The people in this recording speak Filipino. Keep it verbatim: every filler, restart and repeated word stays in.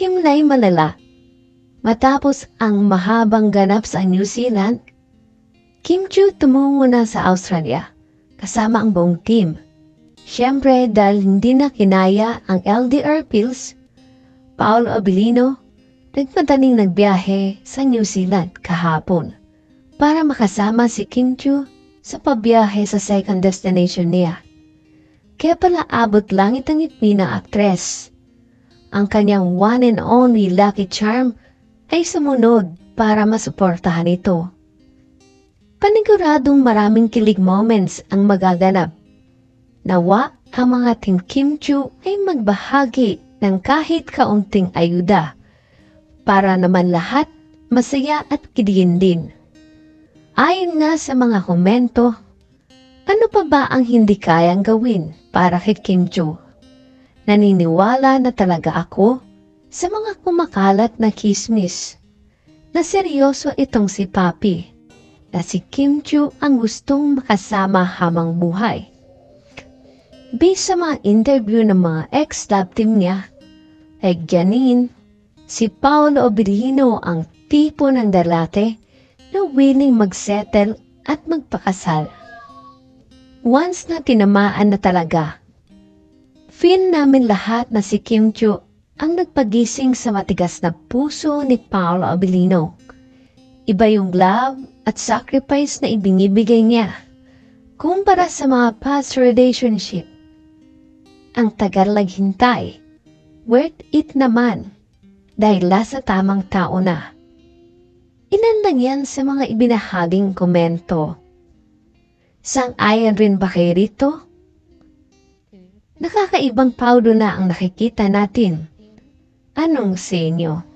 himlay malala. Matapos ang mahabang ganap sa New Zealand, Kim Chiu tumungo na sa Australia kasama ang buong team. Siyempre dahil hindi na kinaya ang L D R pills, Paolo Abilino nagmadaling nagbiyahe sa New Zealand kahapon para makasama si Kim Chiu sa pabiyahe sa second destination niya. Kaya pala abot langit ang ngipin ng aktres. Ang kanyang one and only lucky charm ay sumunod para masuportahan ito. Paniguradong maraming kilig moments ang magaganap. Nawa ang mga Team Kim Chiu ay magbahagi ng kahit kaunting ayuda para naman lahat masaya at kiligin din. Ayon nga sa mga komento, ano pa ba ang hindi kayang gawin para kay Kim Chiu? Naniniwala na talaga ako sa mga kumakalat na kismis na seryoso itong si Papi, na si Kim Chiu ang gustong makasama habang buhay. Based sa mga interview ng mga ex-love team niya, ay Janine, si Paolo Abilino ang tipo ng dalate na willing mag-settle at magpakasal. Once na tinamaan na talaga, feel namin lahat na si Kim Chiu ang nagpagising sa matigas na puso ni Paolo Abilino. Iba yung love at sacrifice na ibinibigay niya kumpara sa mga past relationship. Ang tagal naghintay, worth it naman dahil nasa tamang tao na. Ilan lang yan sa mga ibinahaging komento. Sang-ayon rin ba kayo rito? Nakakaibang Paolo na ang nakikita natin. Anong sa inyo?